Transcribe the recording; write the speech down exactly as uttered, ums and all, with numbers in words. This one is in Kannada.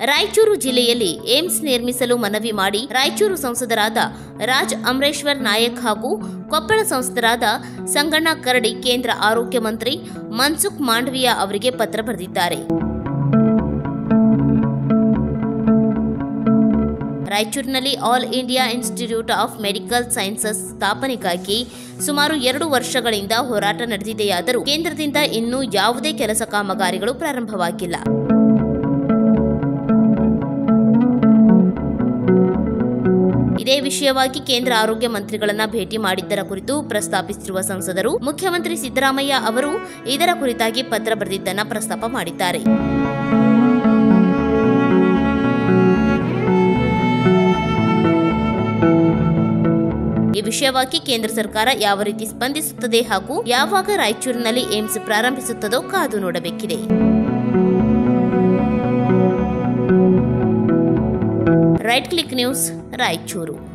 ರಾಯಚೂರು ಜಿಲ್ಲೆಯಲ್ಲಿ ಏಮ್ಸ್ ನಿರ್ಮಿಸಲು ಮನವಿ ಮಾಡಿ ರಾಯಚೂರು ಸಂಸದರಾದ ರಾಜ್ ಅಮರೇಶ್ವರ್ ನಾಯಕ್ ಹಾಗೂ ಕೊಪ್ಪಳ ಸಂಸದರಾದ ಸಂಗಣ್ಣ ಕರಡಿ ಕೇಂದ್ರ ಆರೋಗ್ಯ ಮಂತ್ರಿ ಮನ್ಸುಖ್ ಮಾಂಡವಿಯಾ ಅವರಿಗೆ ಪತ್ರ ಬರೆದಿದ್ದಾರೆ. ರಾಯಚೂರಿನಲ್ಲಿ all India institute of medical sciences ಸ್ಥಾಪನೆಗಾಗಿ ಸುಮಾರು ಎರಡು ವರ್ಷಗಳಿಂದ ಹೋರಾಟ ನಡೆದಿದೆಯಾದರೂ ಕೇಂದ್ರದಿಂದ ಇನ್ನೂ ಯಾವುದೇ ಕೆಲಸ ಕಾಮಗಾರಿಗಳು ಪ್ರಾರಂಭವಾಗಿಲ್ಲ. ಇದೇ ವಿಷಯವಾಗಿ ಕೇಂದ್ರ ಆರೋಗ್ಯ ಮಂತ್ರಿಗಳನ್ನ ಭೇಟಿ ಮಾಡಿದ್ದರ ಕುರಿತು ಪ್ರಸ್ತಾಪಿಸಿರುವ ಸಂಸದರು ಮುಖ್ಯಮಂತ್ರಿ ಸಿದ್ದರಾಮಯ್ಯ ಅವರು ಇದರ ಕುರಿತಾಗಿ ಪತ್ರ ಬರೆದಿದ್ದನ್ನು ಪ್ರಸ್ತಾಪ ಮಾಡಿದ್ದಾರೆ. ಈ ವಿಷಯವಾಗಿ ಕೇಂದ್ರ ಸರ್ಕಾರ ಯಾವ ರೀತಿ ಸ್ಪಂದಿಸುತ್ತದೆ ಹಾಗೂ ಯಾವಾಗ ರಾಯಚೂರಿನಲ್ಲಿ ಏಮ್ಸ್ ಪ್ರಾರಂಭಿಸುತ್ತದೋ ಕಾದು ನೋಡಬೇಕಿದೆ. Right click news Raichur.